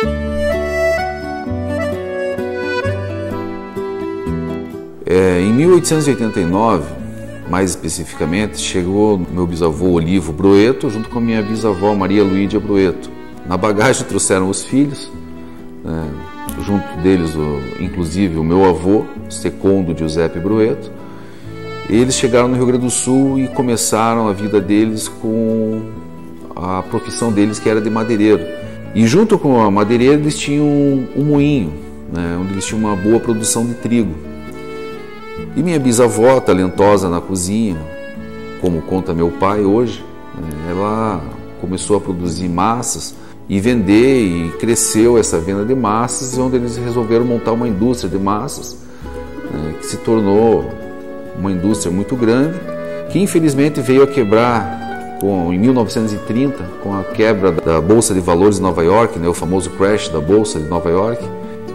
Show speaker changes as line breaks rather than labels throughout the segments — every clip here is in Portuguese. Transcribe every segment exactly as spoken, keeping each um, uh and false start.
É, em mil oitocentos e oitenta e nove, mais especificamente, chegou meu bisavô Olivo Broeto junto com a minha bisavó Maria Luídia Broeto. Na bagagem trouxeram os filhos, né, junto deles, o, inclusive, o meu avô, Secondo Giuseppe Broeto. Eles chegaram no Rio Grande do Sul e começaram a vida deles com a profissão deles, que era de madeireiro. E junto com a madeireira eles tinham um, um moinho, né, onde eles tinham uma boa produção de trigo. E minha bisavó, talentosa na cozinha, como conta meu pai hoje, ela começou a produzir massas e vender, e cresceu essa venda de massas, onde eles resolveram montar uma indústria de massas, né, que se tornou uma indústria muito grande, que infelizmente veio a quebrar com, em mil novecentos e trinta, com a quebra da Bolsa de Valores de Nova York, né, o famoso crash da Bolsa de Nova York.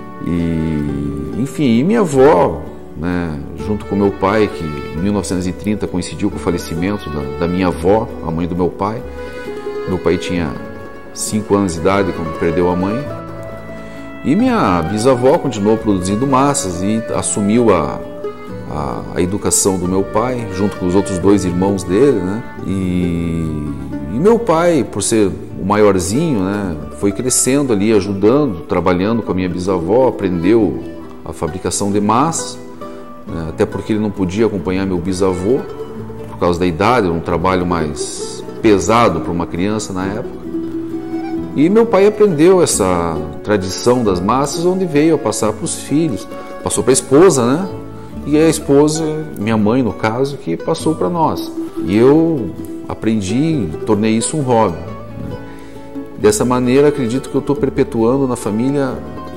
E, enfim, e minha avó, né, junto com meu pai, que em mil novecentos e trinta coincidiu com o falecimento da, da minha avó, a mãe do meu pai. Meu pai tinha cinco anos de idade quando perdeu a mãe. E minha bisavó continuou produzindo massas e assumiu a, a, a educação do meu pai, junto com os outros dois irmãos dele, né? E, e meu pai, por ser o maiorzinho, né, foi crescendo ali, ajudando, trabalhando com a minha bisavó, aprendeu a fabricação de massas. Até porque ele não podia acompanhar meu bisavô, por causa da idade, era um trabalho mais pesado para uma criança na época. E meu pai aprendeu essa tradição das massas, onde veio a passar para os filhos, passou para a esposa, né? E a esposa, minha mãe no caso, que passou para nós. E eu aprendi, tornei isso um hobby. Dessa maneira, acredito que eu estou perpetuando na família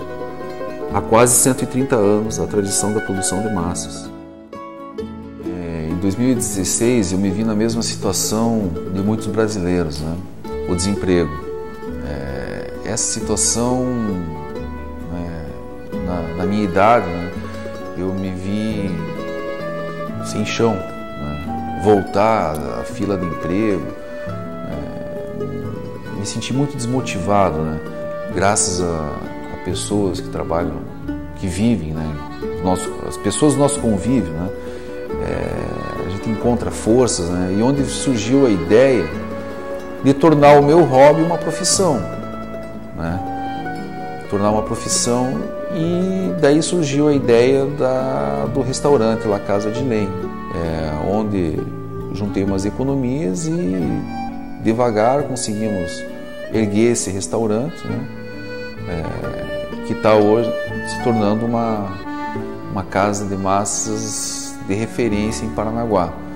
há quase cento e trinta anos a tradição da produção de massas. É, em dois mil e dezesseis eu me vi na mesma situação de muitos brasileiros, né? O desemprego. É, essa situação, né, na, na minha idade, né, eu me vi sem chão, né? Voltar à fila de emprego, é, me senti muito desmotivado, né? Graças a pessoas que trabalham, que vivem, né? Nosso, as pessoas do nosso convívio, né? É, a gente encontra forças, né? E onde surgiu a ideia de tornar o meu hobby uma profissão, né? Tornar uma profissão, e daí surgiu a ideia da, do restaurante La Casa de Lenha, é, onde juntei umas economias e devagar conseguimos erguer esse restaurante, né? É, que está hoje se tornando uma, uma casa de massas de referência em Paranaguá.